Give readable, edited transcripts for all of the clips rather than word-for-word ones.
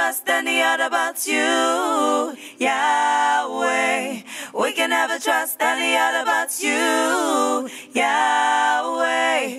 trust any other but you, Yahweh. We can never trust any other but you, Yahweh.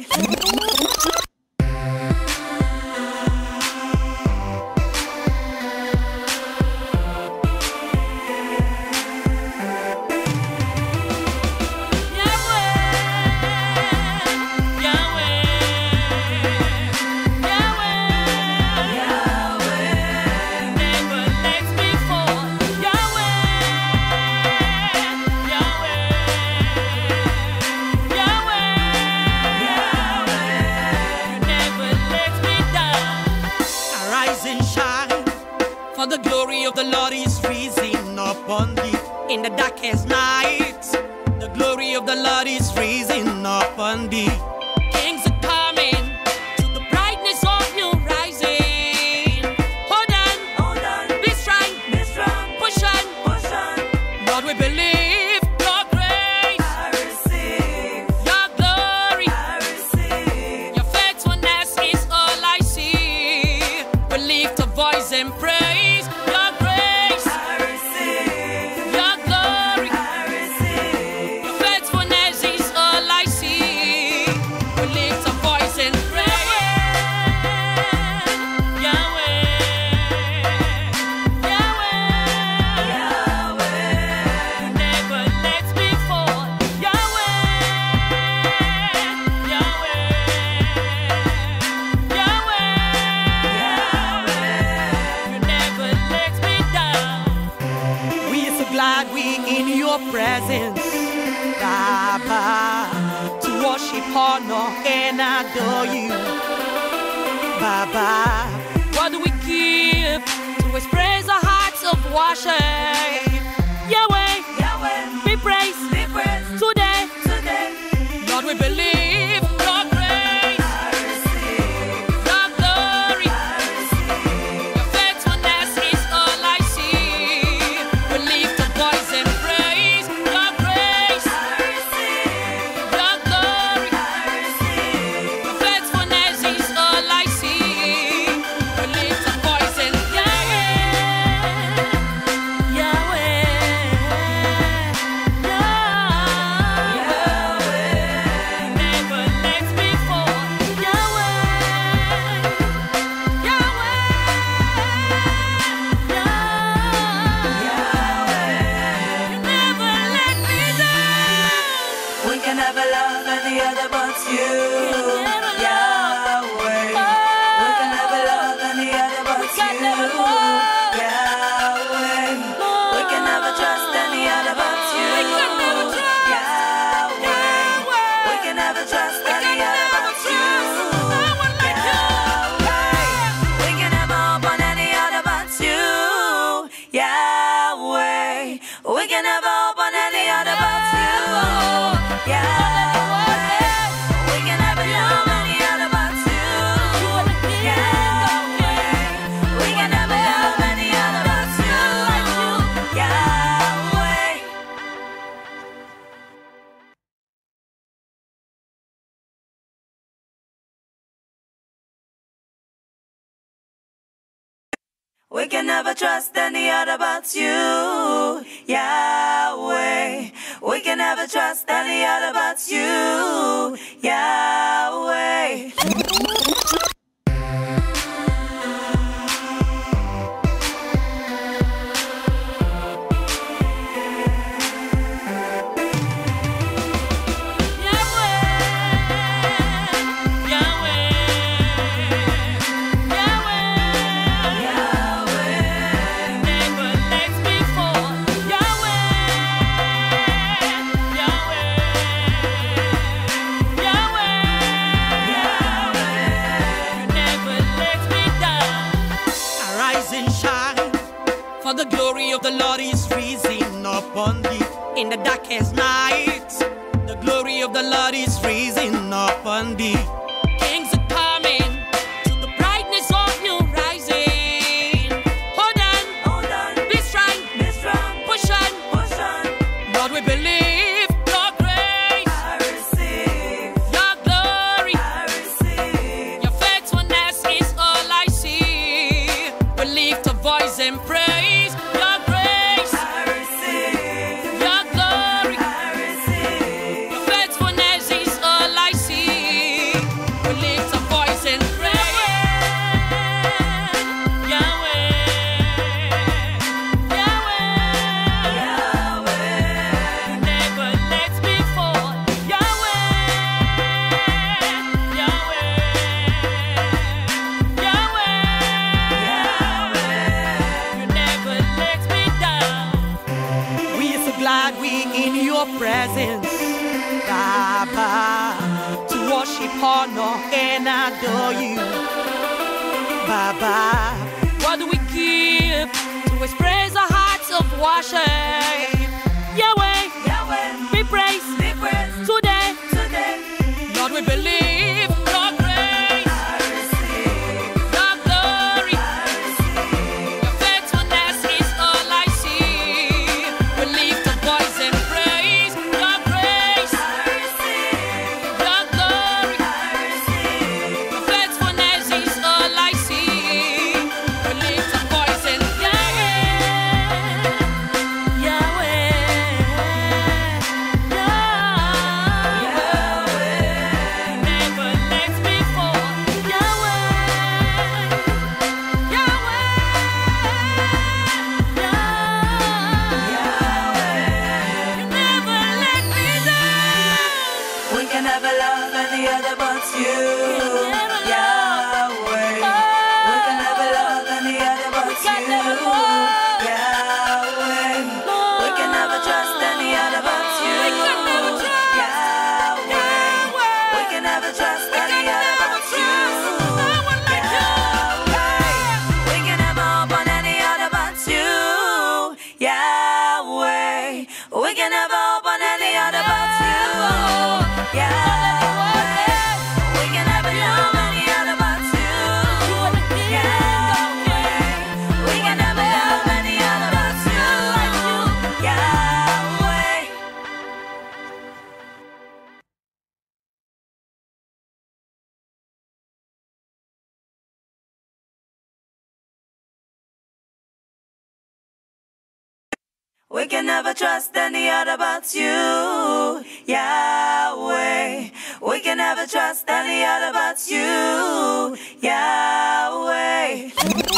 The glory of the Lord is rising upon thee in the darkest night. The glory of the Lord is rising upon thee. Kings are coming to the brightness of your rising. Hold on, be strong, push on. Lord, we believe your grace. I receive your glory. I receive your faithfulness is all I see. We lift a voice and pray. Presence, Baba, to worship, honor, and adore you, Baba. What do we give to express our hearts of worship? Yahweh, be praised, today. Lord, we believe your grace. I receive your glory. I receive your faithfulness is all I see. We lift a voice and praise your grace. I receive your glory. I receive Your faithfulness is all I see. We lift a voice and never love any other but you, Yahweh. We can never love any other but you, Yahweh. We can never trust any other but you, Yahweh. We can never trust any other but you, Yahweh. We can never hope on any other but you, Yahweh. We can never hope on any other but you. We can never trust any other but you, Yahweh. We can never trust any other but you, Yahweh. The glory of the Lord is rising upon thee in the darkest night. The glory of the Lord is rising upon thee. Kings are coming to the brightness of your rising. Hold on, be strong, push on. Lord, we believe your grace. I receive your glory. I receive your faithfulness is all I see. We lift a presence, Baba, to worship, honor, and adore you, Baba. What do we give to express our hearts of worship? Yahweh, Yahweh, be praised, be praised today, today. Lord, we believe your grace, I receive, your glory, I receive, your faithfulness is all I see. We lift a voice and praise your grace, I receive, your glory, I receive, your faithfulness is all I see. We lift a voice and Yahweh, Yahweh, never lets me fall. Yahweh, Yahweh, you never let me down. we can never love any other but you, never love. Yahweh. We can never love any other but can you, never love. Yahweh. We can never trust any other but you, We can never trust. Yahweh. We can never trust any other but you, Yahweh. We can never hope on any other but you, Yahweh. We can never hope on any other but you, Yahweh. We can never love any other but you, Yahweh. We can never love any other but you, Yahweh. We can never trust any other but you, Yahweh. We can never trust any other but you, Yahweh.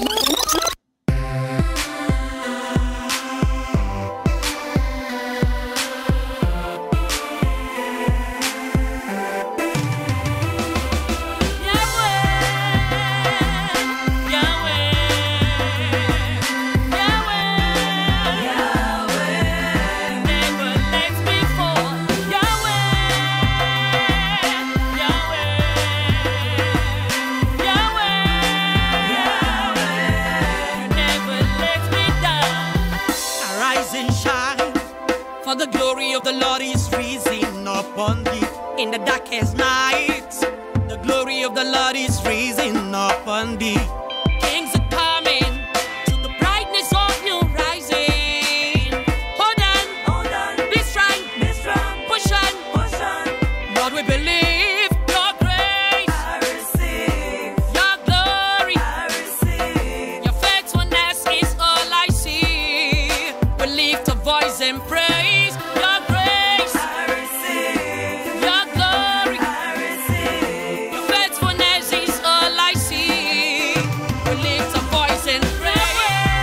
For the glory of the Lord is risen upon thee in the darkest night. The glory of the Lord is risen upon thee. Kings are coming to the brightness of your rising. Hold on, be strong, push on, Lord, we believe your grace, I receive, your glory, I receive, your faithfulness is all I see. We lift a voice and praise your grace, I receive, your glory, I receive, your faithfulness is all I see. We lift a voice and praise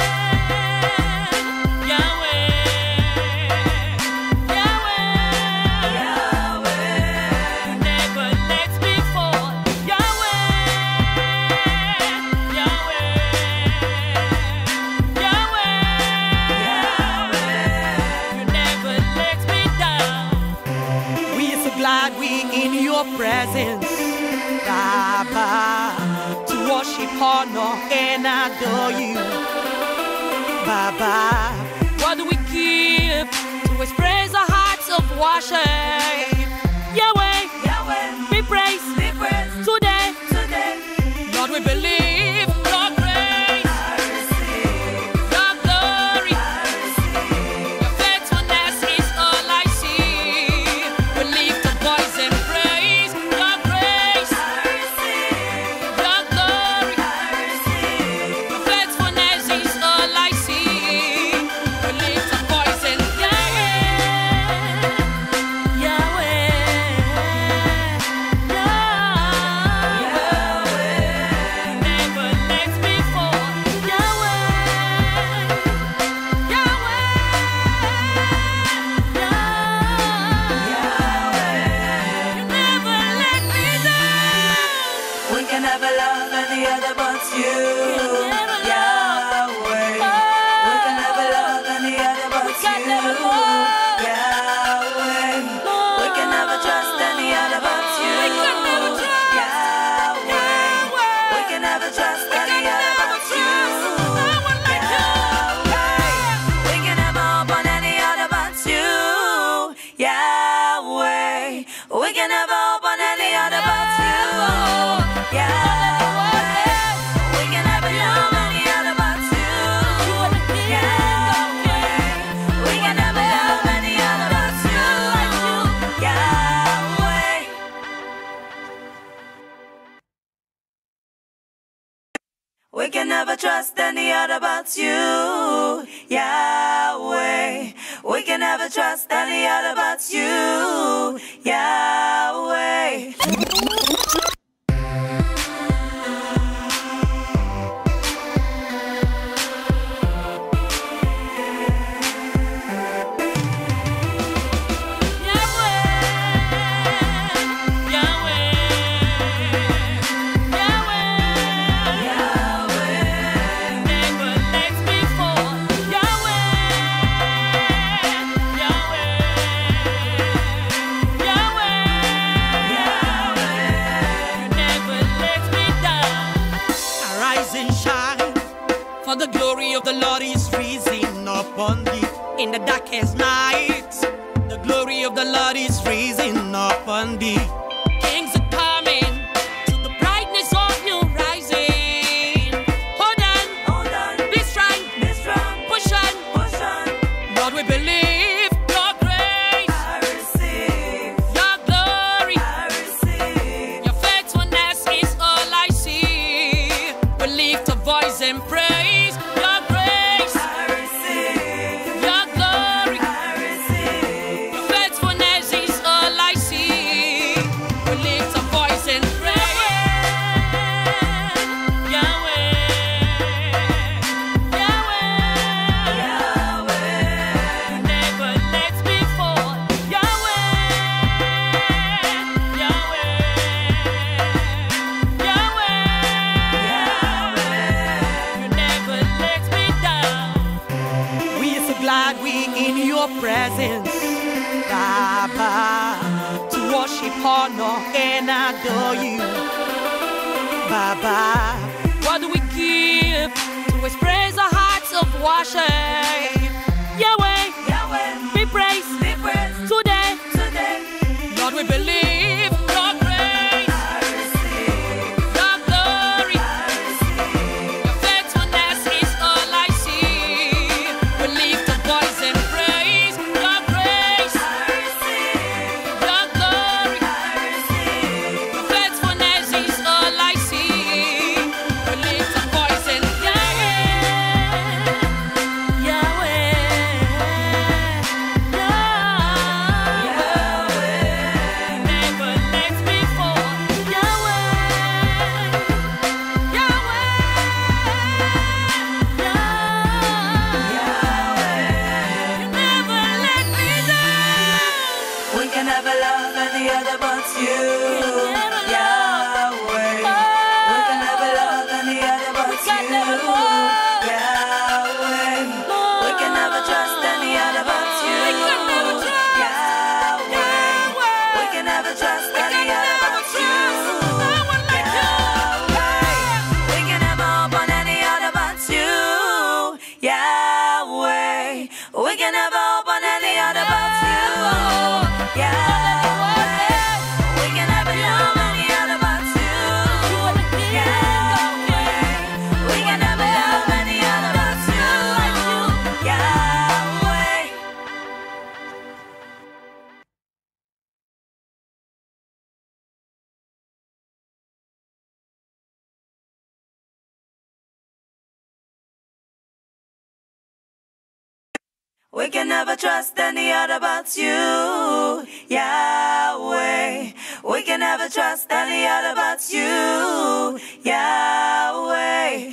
Yahweh, Yahweh, Yahweh. you never let me fall. Yahweh, Yahweh, Yahweh, you never let me down. We are so glad we in your presence, Baba, to worship, honor, and adore you, Baba. What do we give to express our hearts of worship? Yahweh, Yahweh, be praised, be praised today, today. Lord, we believe your grace, I receive, your glory, I receive, your faithfulness is all I see. We lift a voice and praise your grace, I receive, your glory, I receive, your faithfulness is all I see. We lift a voice and Yahweh, Yahweh, Yahweh. We can never trust any other but you, Yahweh. We can never trust any other but you, Yahweh. The glory of the Lord is rising upon thee in the darkest night. The glory of the Lord is rising upon thee. Kings are coming to the brightness of your rising. Hold on, be strong, push on. Lord, we believe your grace. I receive your glory. I receive Your faithfulness is all I see. We lift a voice and pray. Presence, Baba, to worship, honor, and adore you, Baba. What do we give to express our hearts of worship? Yahweh, be praised today. Lord, we believe your grace. I receive your glory. I receive Your faithfulness is all I see. We lift a voice and pray. We can never hope on any other but you, Yahweh. We can never love any other but you, Yahweh. We can never love any other but you, Yahweh. We can never trust any other but you, Yahweh. We can never trust any other but you, Yahweh.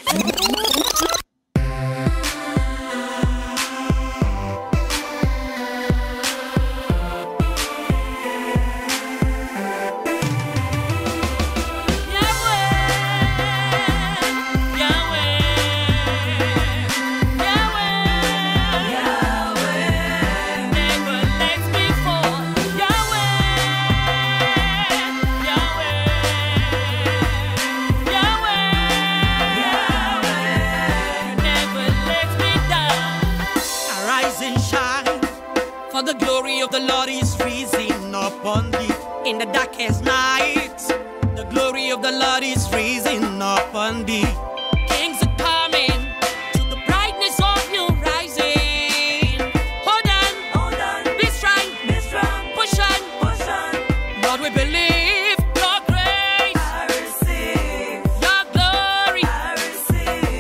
The glory of the Lord is rising upon thee in the darkest night. The glory of the Lord is rising upon thee. Kings are coming to the brightness of your rising. Hold on, be strong, push on. Lord, we believe your grace. I receive your glory. I receive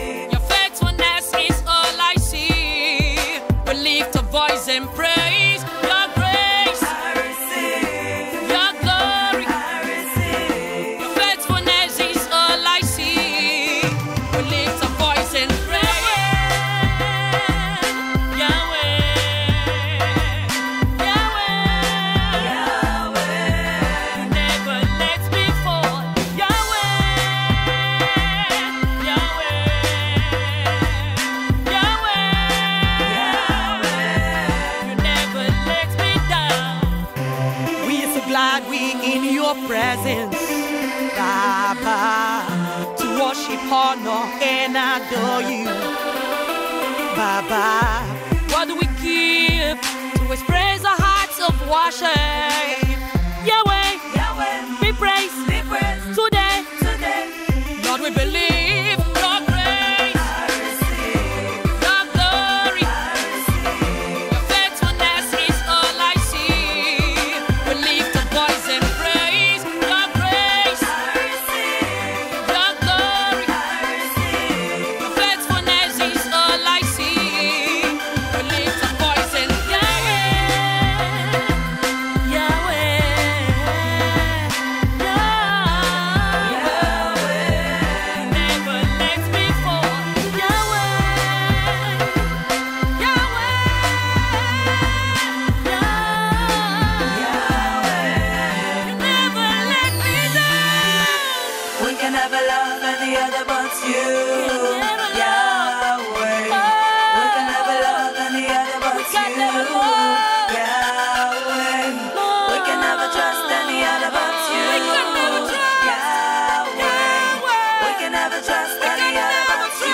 adore you. Baba, what do we give to express our hearts of worship? Yahweh, Yahweh, be praised, be praised today. today. Lord, we believe your grace, I receive, your glory, I receive, your faithfulness is all I see. We lift a voice and praise your grace, I receive, your glory, I receive. your faithfulness is all I see. We lift a voice and Yahweh, Yahweh, never let me fall. Yahweh, you never let me down. We can never love any other but you, Yahweh. We can never love any other but you, Yahweh. We can never trust any other but you, Yahweh. We can never trust any other but you,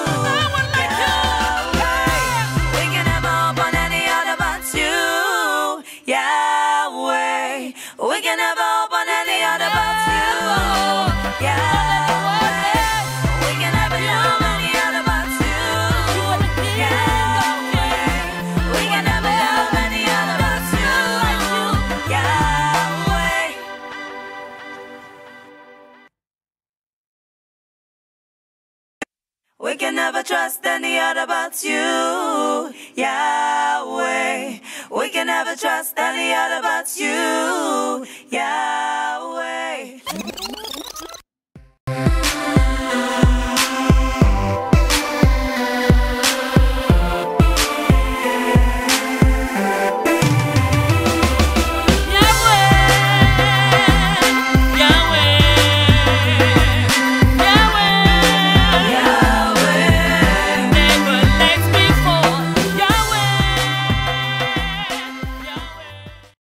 Yahweh. We can never hope on any other but you, Yahweh. We can never hope on any other but you, Yahweh. We can never love any other but you, Yahweh. We can never love any other but you, Yahweh. We can never trust any other but you, Yahweh. We can never trust any other but you, Yahweh.